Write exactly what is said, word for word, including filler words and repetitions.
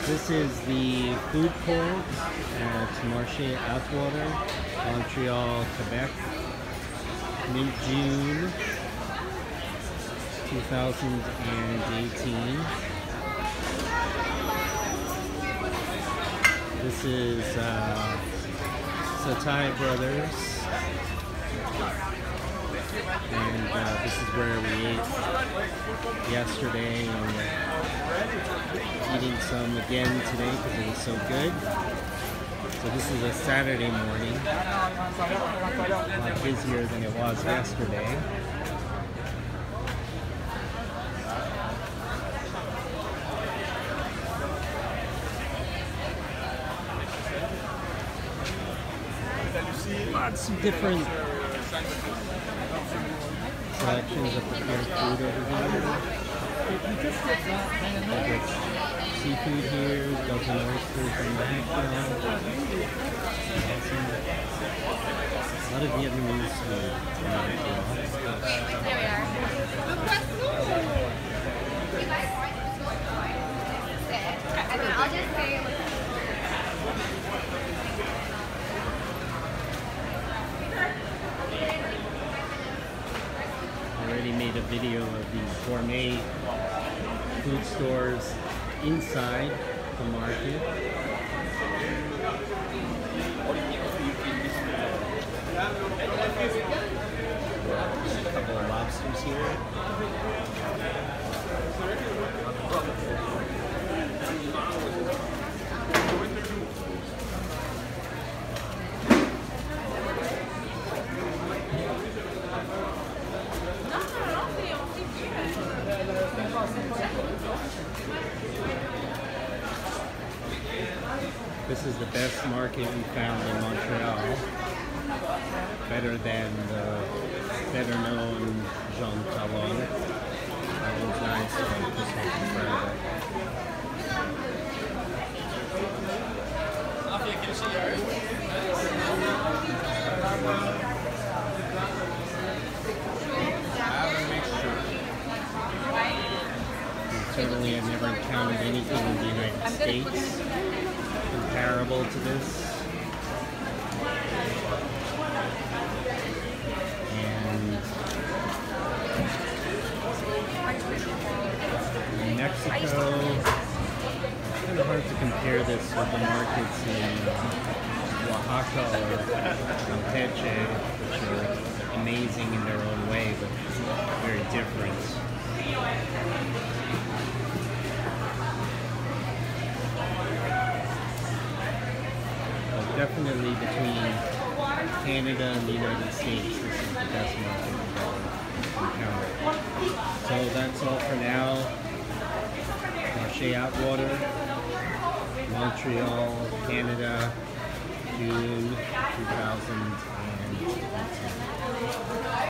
This is the food court at Marché Atwater, Montreal, Quebec, mid-June two thousand eighteen. This is uh, Satai Brothers, and uh, this is where we ate yesterday, and we're eating some again today because it was so good. So this is a Saturday morning, a lot busier than it was yesterday. Lots of different selections of prepared food over here. Like seafood here, dozen oysters in the background. Awesome. A lot of Vietnamese food. There we are. And then I'll just say, I already made a video of these gourmet food stores inside the market. There's a couple of lobsters here. This is the best market we found in Montreal. Better than the better known Jean Talon. That one's nice, but this one's incredible. Certainly I've never encountered anything in the United States comparable to this. And in Mexico, it's kind of hard to compare this with the markets in Oaxaca or Campeche, which are amazing in their own way, but very different. Definitely between Canada and the United States, this is the best market we've encountered. So that's all for now. Marché Atwater, Montreal, Canada, June two thousand eighteen.